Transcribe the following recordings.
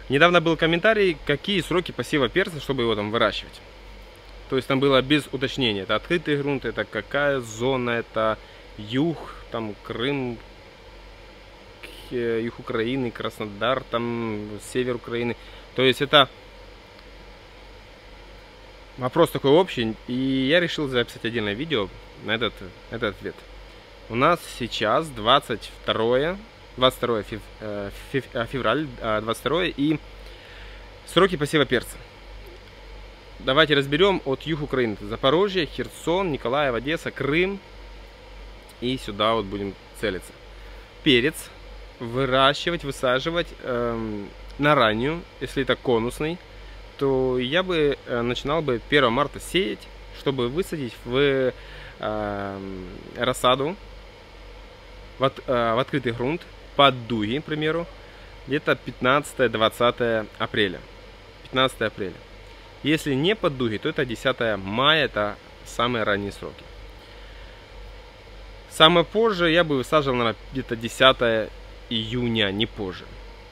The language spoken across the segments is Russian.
Недавно был комментарий, какие сроки посева перца, чтобы его там выращивать. То есть там было без уточнения. Это открытый грунт, это какая зона, это юг, там Крым, юг Украины, Краснодар, там север Украины. То есть это вопрос такой общий. И я решил записать отдельное видео на этот ответ. У нас сейчас 22 февраль 22 и сроки посева перца. Давайте разберем от юг Украины. Запорожье, Херсон, Николаев, Одесса, Крым. И сюда вот будем целиться. Перец выращивать, высаживать на раннюю. Если это конусный, то я бы начинал бы 1 марта сеять, чтобы высадить в рассаду, в открытый грунт, под дуги, к примеру, где-то 15-20 апреля. 15 апреля. Если не под дуги, то это 10 мая, это самые ранние сроки. Самое позже я бы высаживал, наверное, где-то 10 июня, не позже.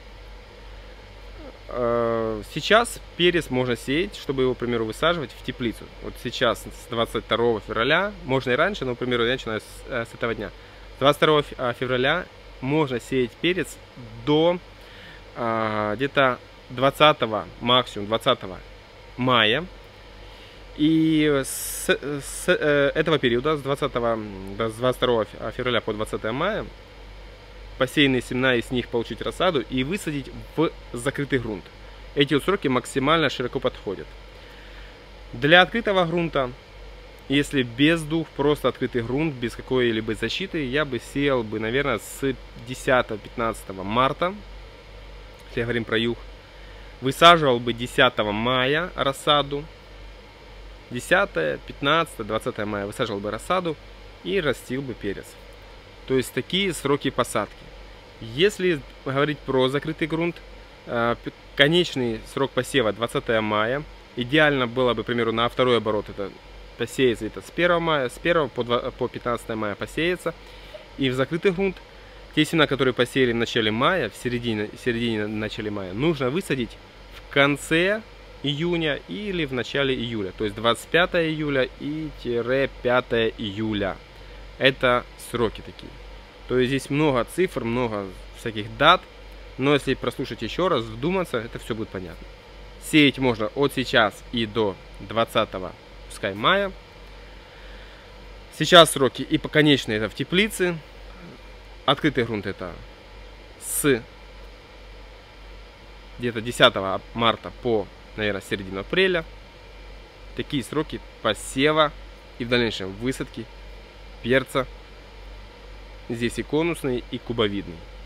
Сейчас перец можно сеять, чтобы его, к примеру, высаживать в теплицу. Вот сейчас, с 22 февраля, можно и раньше, но, к примеру, я начинаю с этого дня. С 22 февраля можно сеять перец до где-то 20, максимум 20 мая. И с этого периода, с 22 февраля по 20 мая, посеянные семена из них получить рассаду и высадить в закрытый грунт. Эти вот сроки максимально широко подходят. Для открытого грунта, если без дуг, просто открытый грунт, без какой-либо защиты, я бы сеял бы, наверное, с 10-15 марта, если говорим про юг. Высаживал бы 10 мая рассаду. 10, 15, 20 мая высаживал бы рассаду и растил бы перец. То есть такие сроки посадки. Если говорить про закрытый грунт, конечный срок посева 20 мая. Идеально было бы, к примеру, на второй оборот это посеяться это с 1 мая, с 1 по 15 мая посеяться. И в закрытый грунт те семена, которые посеяли в начале мая, в середине начале мая, нужно высадить в конце июня или в начале июля. То есть 25 июля и 5 июля. Это сроки такие. То есть здесь много цифр, много всяких дат. Но если прослушать еще раз, вдуматься, это все будет понятно. Сеять можно от сейчас и до 20 пускай мая. Сейчас сроки и конечные это в теплице. Открытый грунт это с где-то 10 марта по, наверное, середину апреля. Такие сроки посева и в дальнейшем высадки перца. Здесь и конусный, и кубовидный.